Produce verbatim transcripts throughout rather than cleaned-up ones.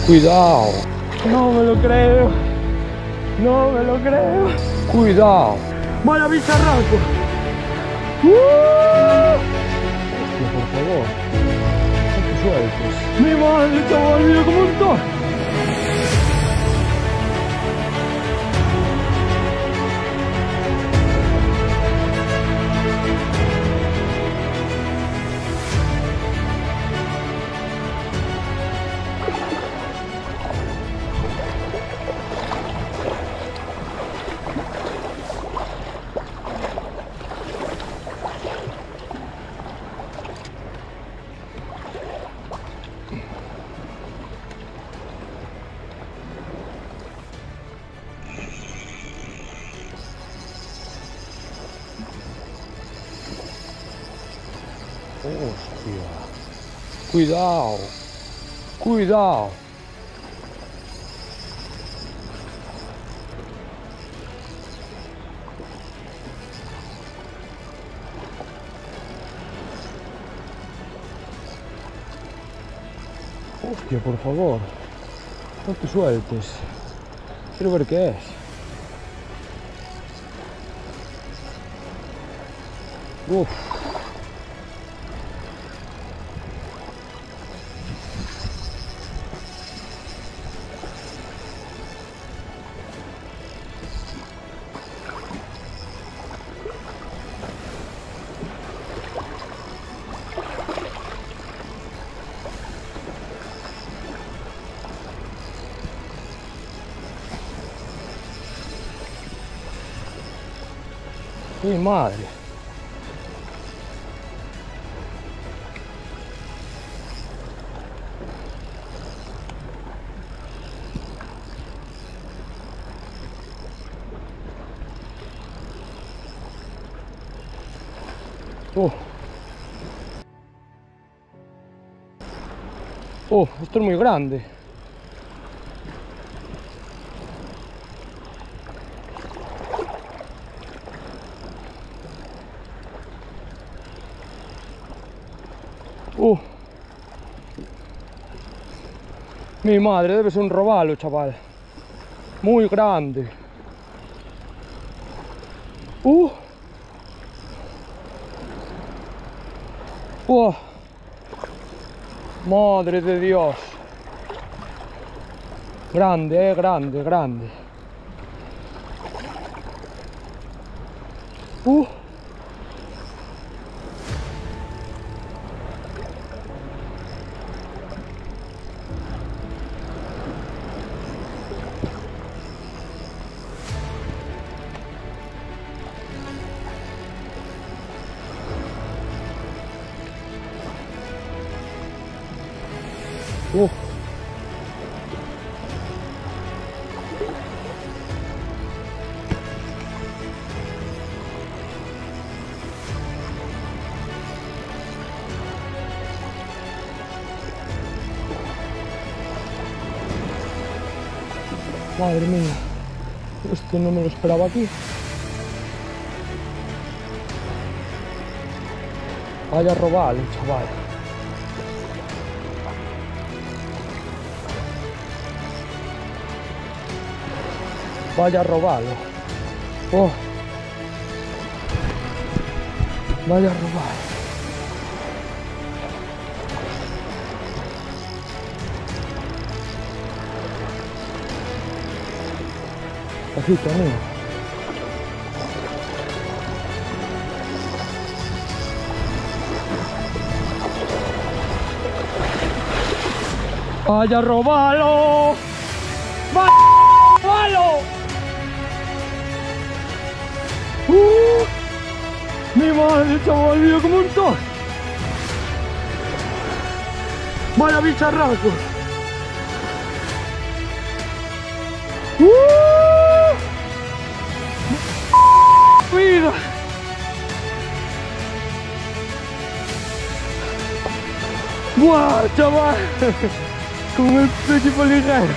Cuidado. No me lo creo. No me lo creo. Cuidado. Vaya bicharraco. ¡Uh! Hostia, por favor. No te sueltes. Mi madre, chaval, mira cómo está. Hostia. Cuidado. Cuidado. Hostia, por favor. No te sueltes. Quiero ver qué es. Uf. Mi madre. Oh. Oh, esto es muy grande. Uh. Mi madre, debe ser un robalo, chaval. Muy grande. Uh. Uh. Madre de Dios. Grande, eh, grande, grande. Uh. Uh. Madre mía, esto no me lo esperaba aquí. Vaya a robarlo, chaval. Vaya a robarlo. Oh. Vaya a robar. Bajito, amigo. Vaya a robarlo. Vaya a robarlo. Uh, mi madre, chaval, mira cómo está. Vaya bicharraco. Uh, vida. Buah, chaval. Como el principio ligero.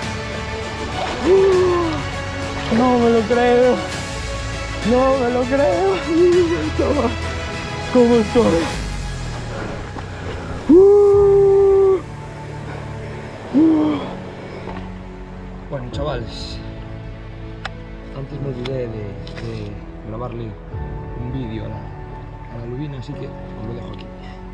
Uh, no me lo creo. No me lo creo. Chaval, ¿cómo estoy? Uh, uh, Bueno, chavales, antes me olvidé de, de grabarle un vídeo a la, a la lubina, así que os lo dejo aquí.